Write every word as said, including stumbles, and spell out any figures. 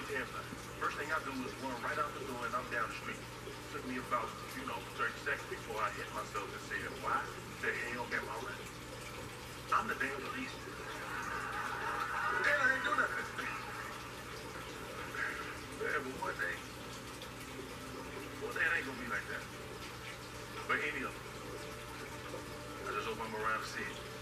terrified. First thing I do is run right out the door and I'm down the street. It took me about, you know, thirty seconds before I hit myself and said, why the hell am I running? I'm the damn police. And I ain't do nothing. Yeah, but one day, one day it ain't gonna be like that. But any of them, I just hope I'm around to see it.